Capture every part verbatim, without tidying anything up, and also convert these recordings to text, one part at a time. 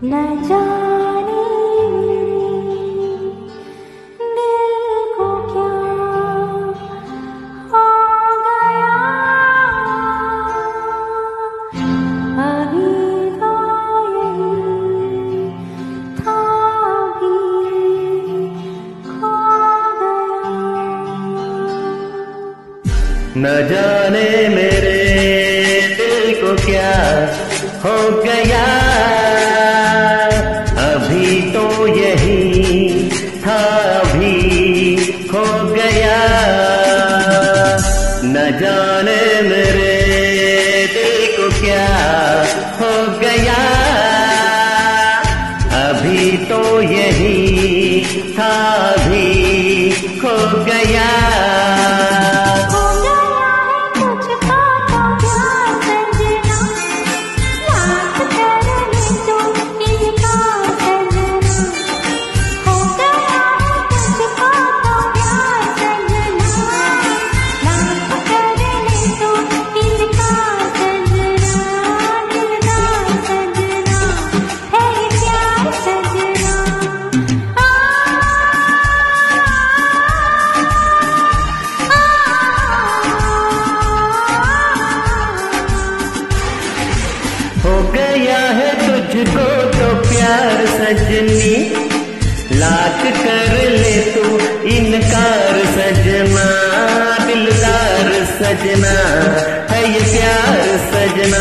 न जाने दिल को क्या हो गया, अभी तो यही था भी खो गया। न जाने मेरे दिल को क्या हो गया, अभी तो यही था भी खो गया। न जाने मेरे दिल को क्या हो गया, अभी तो यही था भी खो गया। हो गया है तुझको तो प्यार सजनी, लाख कर ले तू इनकार सजना। दिलदार सजना है ये प्यार सजना।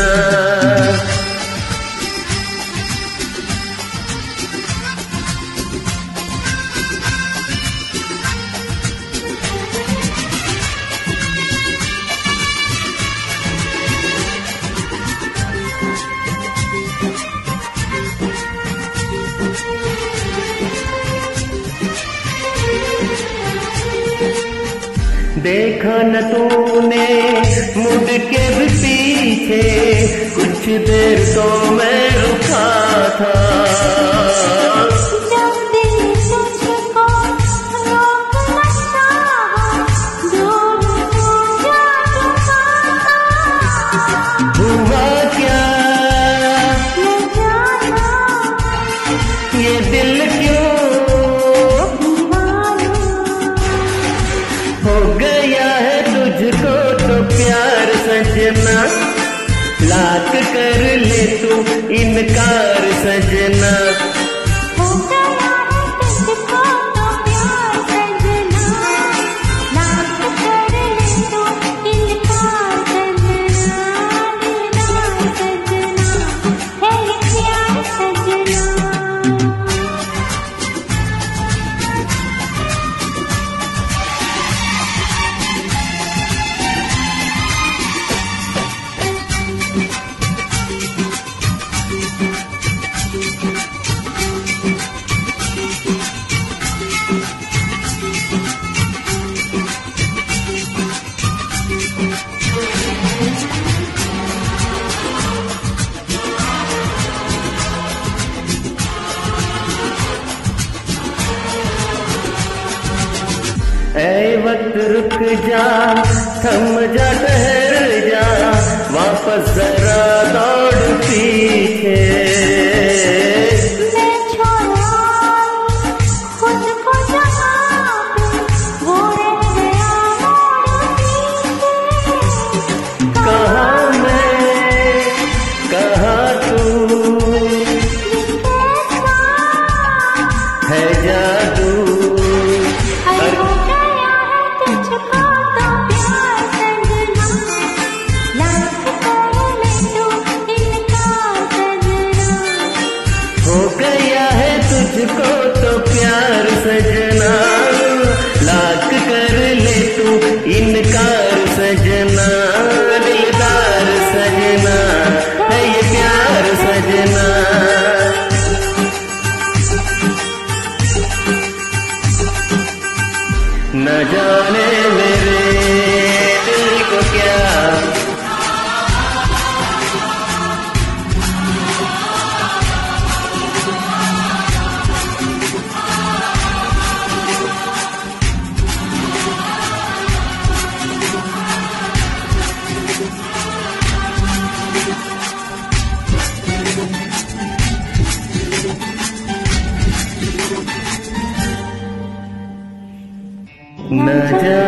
देखा न तूने मुड़ के भी पीछे, कुछ देर तो मैं रुका था। जब दिल तुझको रोक न चाहा, दूर तो जा चुका था। हुआ क्या न जाना ये दिल क्यों हो गया है तुझको तो प्यार सजना, लाख कर ले तू इनकार सजना। हो गया है तुझको तो प्यार सजना, लाख कर ले तू इनकार सजना। दिलदार सजना है ये प्यार सजना। ऐ वक्त रुक जा, थम जा, ठहर जा, वापस जरा दौड़ पीछे। मैं छोड़ा खुद को जहाँ पे, वो रह गया मोड़ पीछे। कहाँ मैं कहाँ तू, है जादू। हो गया है तुझको तो प्यार सजना, लाख कर ले तू इनकार सजना। दिलदार सजना है ये प्यार सजना। न जाने मेरे दिल को क्या न जाने